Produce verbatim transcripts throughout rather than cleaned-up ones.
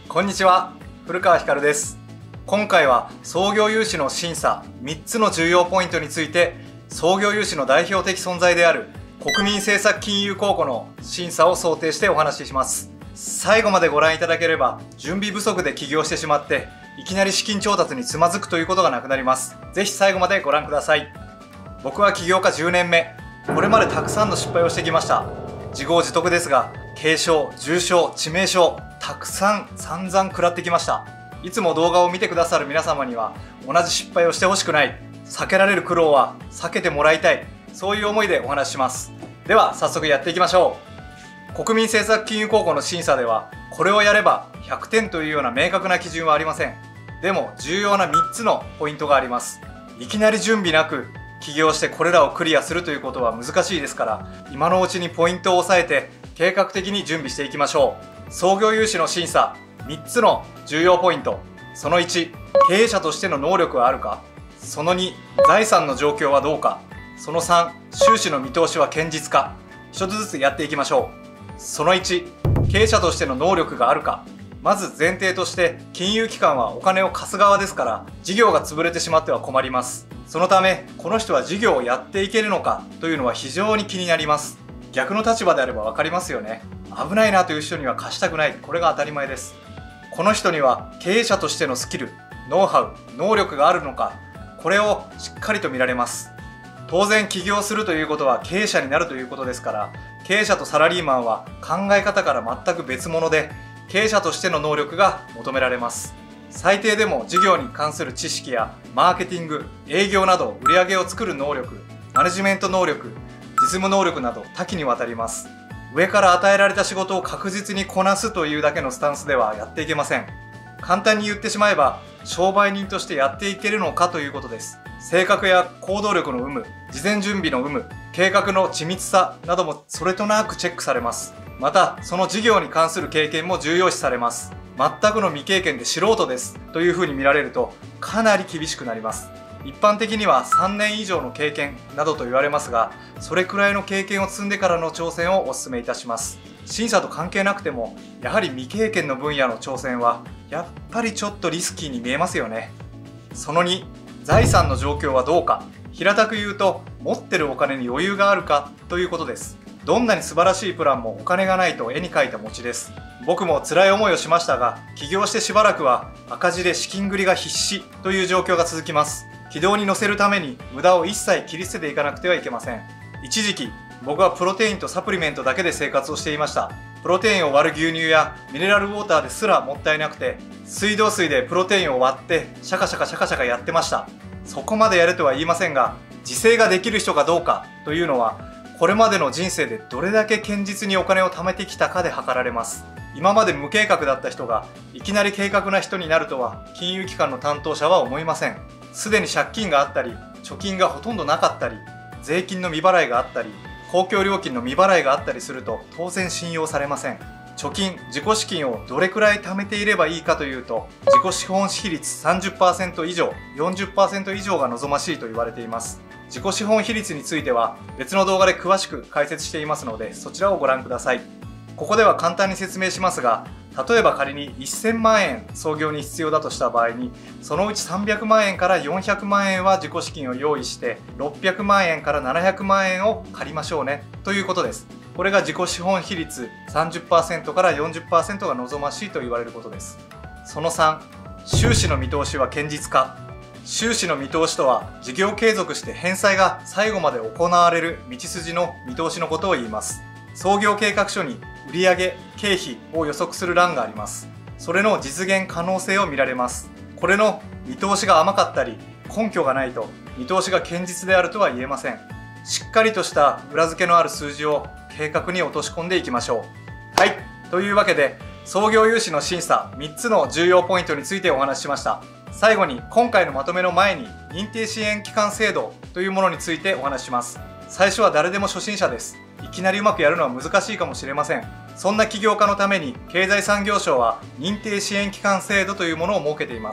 こんにちは、古川光です。今回は創業融資の審査みっつの重要ポイントについて、創業融資の代表的存在である国民政策金融公庫の審査を想定してお話しします。最後までご覧いただければ、準備不足で起業してしまっていきなり資金調達につまずくということがなくなります。ぜひ最後までご覧ください。僕は起業家じゅうねんめ、これまでたくさんの失敗をしてきました。自業自得ですが、軽傷、重傷、致命傷、たくさん散々食らってきました。いつも動画を見てくださる皆様には同じ失敗をしてほしくない、避けられる苦労は避けてもらいたい、そういう思いでお話しします。では早速やっていきましょう。国民政策金融公庫の審査では、これをやればひゃくてんというような明確な基準はありません。でも重要なみっつのポイントがあります。いきなり準備なく起業してこれらをクリアするということは難しいですから、今のうちにポイントを押さえて計画的に準備していきましょう。創業融資の審査みっつの重要ポイント。そのいち、経営者としての能力はあるか。そのに、財産の状況はどうか。そのさん、収支の見通しは堅実か。一つずつやっていきましょう。そのいち、経営者としての能力があるか。まず前提として、金融機関はお金を貸す側ですから、事業が潰れてしまっては困ります。そのため、この人は事業をやっていけるのかというのは非常に気になります。逆の立場であれば分かりますよね。危ないなという人には貸したくない。これが当たり前です。この人には経営者としてのスキル、ノウハウ、能力があるのか、これをしっかりと見られます。当然起業するということは経営者になるということですから、経営者とサラリーマンは考え方から全く別物で、経営者としての能力が求められます。最低でも事業に関する知識やマーケティング、営業など売上を作る能力、マネジメント能力、実務能力など多岐にわたります。上から与えられた仕事を確実にこなすというだけのスタンスではやっていけません。簡単に言ってしまえば、商売人としてやっていけるのかということです。性格や行動力の有無、事前準備の有無、計画の緻密さなどもそれとなくチェックされます。また、その事業に関する経験も重要視されます。全くの未経験で素人ですというふうに見られると、かなり厳しくなります。一般的にはさんねん以上の経験などと言われますが、それくらいの経験を積んでからの挑戦をお勧めいたします。審査と関係なくても、やはり未経験の分野の挑戦はやっぱりちょっとリスキーに見えますよね。そのに、財産の状況はどうか。平たく言うと、持ってるお金に余裕があるかということです。どんなに素晴らしいプランもお金がないと絵に描いた餅です。僕も辛い思いをしましたが、起業してしばらくは赤字で資金繰りが必至という状況が続きます。軌道に乗せるために無駄を一切切り捨てていかなくてはいけません。一時期、僕はプロテインとサプリメントだけで生活をしていました。プロテインを割る牛乳やミネラルウォーターですらもったいなくて、水道水でプロテインを割ってシャカシャカシャカシャカやってました。そこまでやれとは言いませんが、自制ができる人かどうかというのは、これまでの人生でどれだけ堅実にお金を貯めてきたかで測られます。今まで無計画だった人がいきなり計画な人になるとは金融機関の担当者は思いません。すでに借金があったり、貯金がほとんどなかったり、税金の未払いがあったり、公共料金の未払いがあったりすると当然信用されません。貯金、自己資金をどれくらい貯めていればいいかというと、自己資本比率 さんじゅっパーセント 以上、よんじゅっパーセント 以上が望ましいと言われています。自己資本比率については別の動画で詳しく解説していますので、そちらをご覧ください。ここでは簡単に説明しますが、例えば仮にせんまんえん創業に必要だとした場合に、そのうちさんびゃくまんえんからよんひゃくまんえんは自己資金を用意して、ろっぴゃくまんえんからななひゃくまんえんを借りましょうねということです。これが自己資本比率 さんじゅっパーセント から よんじゅっパーセント が望ましいと言われることです。そのさん、収支の見通しは堅実か。収支の見通しとは、事業継続して返済が最後まで行われる道筋の見通しのことを言います。創業計画書に売上、経費を予測する欄があります。それの実現可能性を見られます。これの見通しが甘かったり、根拠がないと見通しが堅実であるとは言えません。しっかりとした裏付けのある数字を計画に落とし込んでいきましょう。はい、というわけで、創業融資の審査みっつの重要ポイントについてお話ししました。最後に今回のまとめの前に、認定支援機関制度というものについてお話しします。最初は誰でも初心者です。いきなりうまくやるのは難しいかもしれません。そんな起業家のために経済産業省は認定支援機関制度というものを設けています。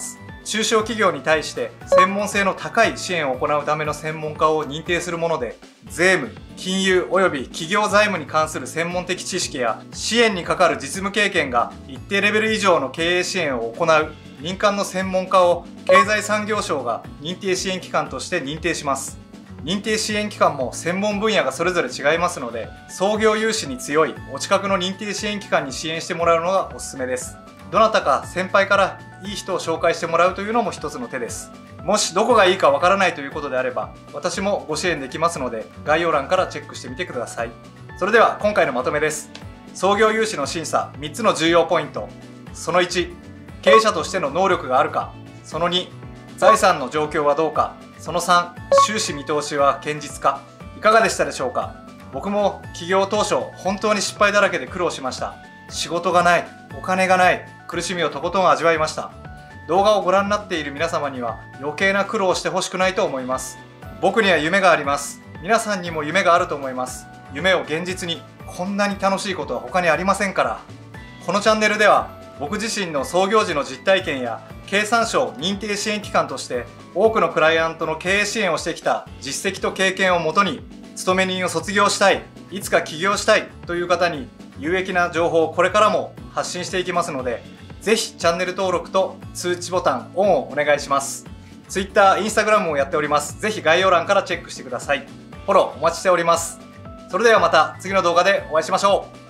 中小企業に対して専門性の高い支援を行うための専門家を認定するもので、税務、金融及び企業財務に関する専門的知識や支援にかかる実務経験が一定レベル以上の経営支援を行う民間の専門家を経済産業省が認定支援機関として認定します。認定支援機関も専門分野がそれぞれ違いますので、創業融資に強いお近くの認定支援機関に支援してもらうのがおすすめです。どなたか先輩からいい人を紹介してもらうというのも一つの手です。もしどこがいいかわからないということであれば、私もご支援できますので、概要欄からチェックしてみてください。それでは今回のまとめです。創業融資の審査みっつの重要ポイント。そのいち、経営者としての能力があるか。そのに、財産の状況はどうか。そのさん、収支見通しは堅実か。いかがでしたでしょうか。僕も起業当初本当に失敗だらけで苦労しました。仕事がない、お金がない、苦しみをとことん味わいました。動画をご覧になっている皆様には余計な苦労をしてほしくないと思います。僕には夢があります。皆さんにも夢があると思います。夢を現実に。こんなに楽しいことは他にありませんから。このチャンネルでは僕自身の創業時の実体験や経産省認定支援機関として多くのクライアントの経営支援をしてきた実績と経験をもとに、勤め人を卒業したい、いつか起業したいという方に有益な情報をこれからも発信していきますので、ぜひチャンネル登録と通知ボタンオンをお願いします。Twitter、Instagram もやっております。ぜひ概要欄からチェックしてください。フォローお待ちしております。それではまた次の動画でお会いしましょう。